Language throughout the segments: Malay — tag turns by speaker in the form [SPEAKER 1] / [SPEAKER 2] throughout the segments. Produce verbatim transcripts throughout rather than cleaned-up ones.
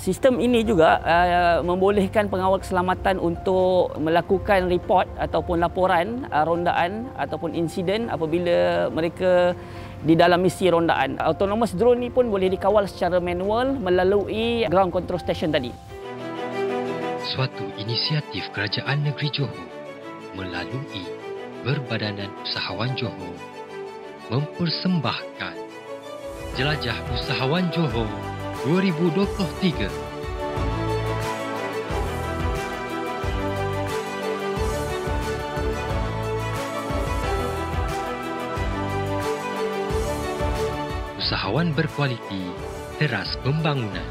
[SPEAKER 1] Sistem ini juga uh, membolehkan pengawal keselamatan untuk melakukan report ataupun laporan uh, rondaan ataupun insiden apabila mereka di dalam misi rondaan. Autonomous drone ni pun boleh dikawal secara manual melalui ground control station tadi.
[SPEAKER 2] Suatu inisiatif Kerajaan Negeri Johor melalui Berbadanan Usahawan Johor mempersembahkan Jelajah Usahawan Johor dua ribu dua puluh tiga. Usahawan berkualiti, teras pembangunan.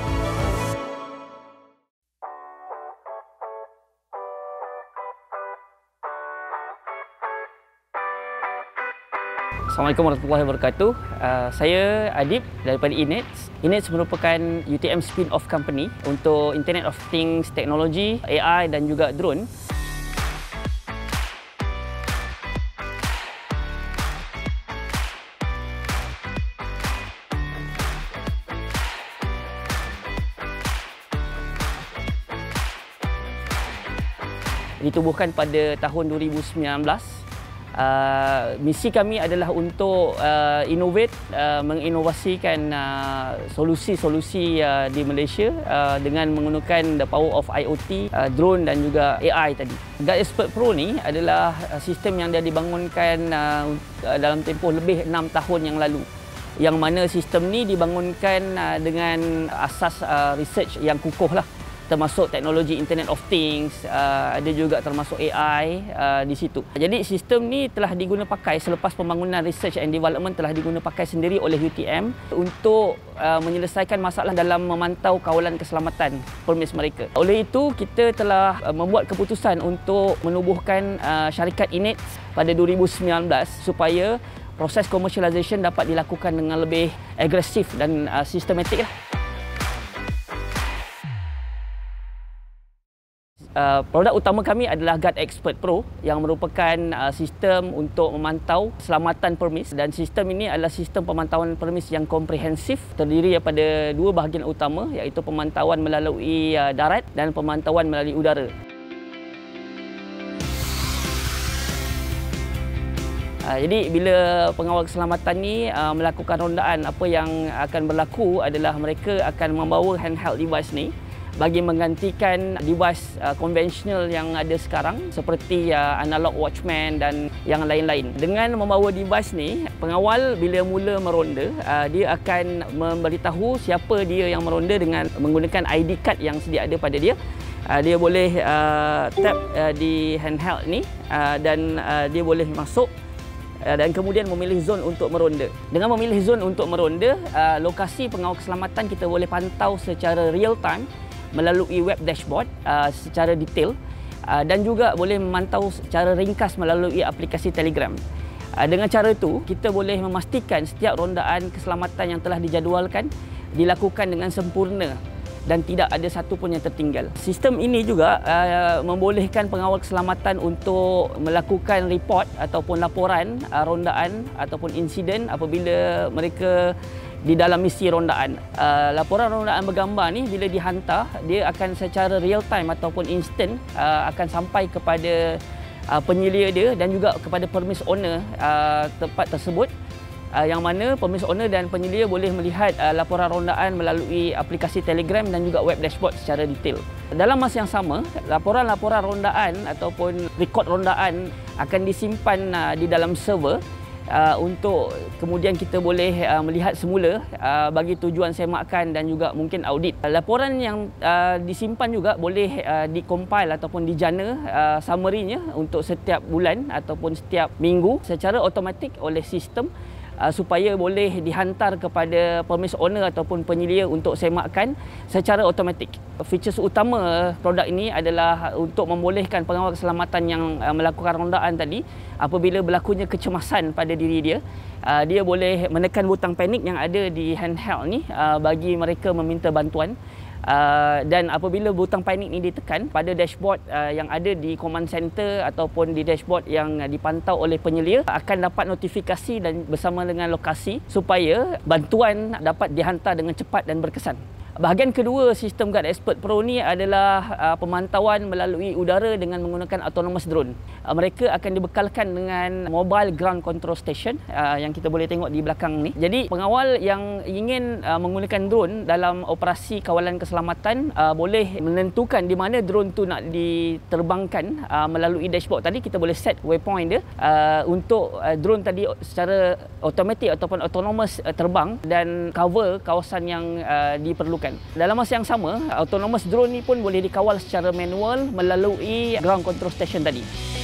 [SPEAKER 1] Assalamualaikum warahmatullahi wabarakatuh. Uh, saya Adib daripada Inex. Inex merupakan U T M spin-off company untuk Internet of Things, teknologi, A I dan juga drone. Ditubuhkan pada tahun dua ribu sembilan belas. Uh, misi kami adalah untuk uh, innovate, uh, menginovasikan uh, solusi-solusi uh, di Malaysia uh, dengan menggunakan the power of I O T, uh, drone dan juga A I tadi. Guard Expert Pro ni adalah uh, sistem yang dah dibangunkan uh, dalam tempoh lebih enam tahun yang lalu. Yang mana sistem ni dibangunkan uh, dengan asas uh, research yang kukuh lah. Termasuk teknologi Internet of Things, uh, ada juga termasuk A I uh, di situ. Jadi sistem ni telah diguna pakai selepas pembangunan research and development telah diguna pakai sendiri oleh U T M untuk uh, menyelesaikan masalah dalam memantau kawalan keselamatan permis mereka. Oleh itu, kita telah uh, membuat keputusan untuk menubuhkan uh, syarikat Inex pada dua ribu sembilan belas supaya proses commercialization dapat dilakukan dengan lebih agresif dan uh, sistematik lah. Uh, produk utama kami adalah Guard Expert Pro yang merupakan uh, sistem untuk memantau keselamatan permis, dan sistem ini adalah sistem pemantauan permis yang komprehensif, terdiri daripada dua bahagian utama, iaitu pemantauan melalui uh, darat dan pemantauan melalui udara. Uh, jadi bila pengawal keselamatan ni uh, melakukan rondaan, apa yang akan berlaku adalah mereka akan membawa handheld device ni bagi menggantikan device uh, konvensional yang ada sekarang seperti uh, analog watchman dan yang lain-lain. Dengan membawa device ni, pengawal bila mula meronda, uh, dia akan memberitahu siapa dia yang meronda dengan menggunakan I D card yang sedia ada pada dia. Uh, dia boleh uh, tap uh, di handheld ni uh, dan uh, dia boleh masuk dan kemudian memilih zon untuk meronda. Dengan memilih zon untuk meronda, uh, lokasi pengawal keselamatan kita boleh pantau secara real time melalui web dashboard uh, secara detail uh, dan juga boleh memantau secara ringkas melalui aplikasi Telegram. Uh, dengan cara itu, kita boleh memastikan setiap rondaan keselamatan yang telah dijadualkan dilakukan dengan sempurna dan tidak ada satu pun yang tertinggal. Sistem ini juga uh, membolehkan pengawal keselamatan untuk melakukan report ataupun laporan uh, rondaan ataupun insiden apabila mereka di dalam misi rondaan. Uh, laporan rondaan bergambar ni bila dihantar, dia akan secara real time ataupun instant uh, akan sampai kepada uh, penyelia dia dan juga kepada permis owner uh, tempat tersebut, uh, yang mana permis owner dan penyelia boleh melihat uh, laporan rondaan melalui aplikasi Telegram dan juga web dashboard secara detail. Dalam masa yang sama, laporan-laporan rondaan ataupun rekod rondaan akan disimpan uh, di dalam server Uh, untuk kemudian kita boleh uh, melihat semula uh, bagi tujuan semakan dan juga mungkin audit. Uh, laporan yang uh, disimpan juga boleh uh, dikompil ataupun dijana uh, summary-nya untuk setiap bulan ataupun setiap minggu secara automatik oleh sistem uh, supaya boleh dihantar kepada permis owner ataupun penyelia untuk semakan secara automatik. Features utama produk ini adalah untuk membolehkan pengawal keselamatan yang uh, melakukan rondaan tadi, apabila berlakunya kecemasan pada diri dia, uh, dia boleh menekan butang panik yang ada di handheld ni uh, bagi mereka meminta bantuan. Uh, dan apabila butang panik ini ditekan pada dashboard uh, yang ada di command center ataupun di dashboard yang uh, dipantau oleh penyelia, akan dapat notifikasi dan bersama dengan lokasi supaya bantuan dapat dihantar dengan cepat dan berkesan. Bahagian kedua sistem Guard Expert Pro ni adalah uh, pemantauan melalui udara dengan menggunakan autonomous drone. Uh, mereka akan dibekalkan dengan mobile ground control station uh, yang kita boleh tengok di belakang ni. Jadi pengawal yang ingin uh, menggunakan drone dalam operasi kawalan keselamatan uh, boleh menentukan di mana drone tu nak diterbangkan uh, melalui dashboard. Tadi kita boleh set waypoint dia uh, untuk uh, drone tadi secara automatik ataupun autonomous uh, terbang dan cover kawasan yang uh, diperlukan. Dalam masa yang sama, autonomous drone ni pun boleh dikawal secara manual melalui ground control station tadi.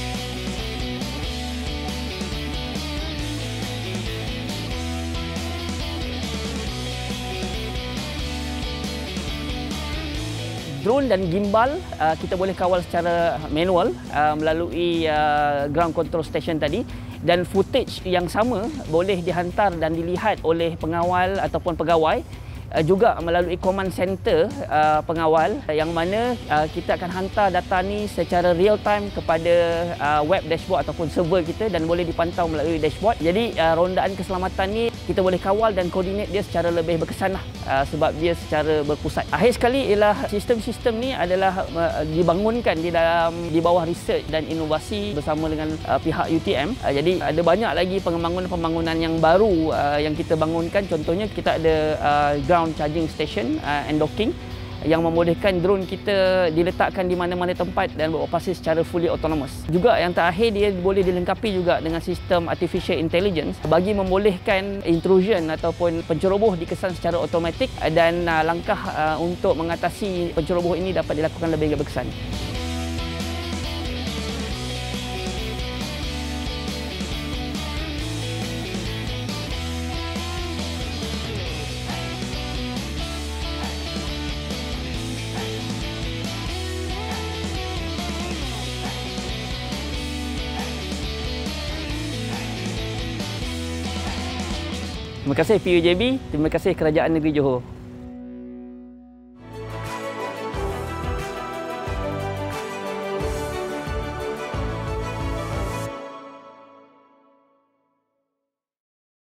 [SPEAKER 1] Drone dan gimbal uh, kita boleh kawal secara manual uh, melalui uh, ground control station tadi, dan footage yang sama boleh dihantar dan dilihat oleh pengawal ataupun pegawai uh, juga melalui command center uh, pengawal, yang mana uh, kita akan hantar data ni secara real time kepada uh, web dashboard ataupun server kita dan boleh dipantau melalui dashboard. Jadi uh, rondaan keselamatan ni kita boleh kawal dan koordinat dia secara lebih berkesan lah, uh, sebab dia secara berpusat. Akhir sekali ialah sistem-sistem ni adalah uh, dibangunkan di dalam di bawah research dan inovasi bersama dengan uh, pihak U T M. Uh, jadi ada banyak lagi pembangunan-pembangunan yang baru uh, yang kita bangunkan. Contohnya kita ada uh, ground charging station uh, and docking yang membolehkan drone kita diletakkan di mana-mana tempat dan beroperasi secara fully autonomous. Juga yang terakhir, dia boleh dilengkapi juga dengan sistem artificial intelligence bagi membolehkan intrusion ataupun penceroboh dikesan secara automatik, dan uh, langkah uh, untuk mengatasi penceroboh ini dapat dilakukan lebih berkesan. Terima kasih P U J B, terima kasih Kerajaan Negeri Johor.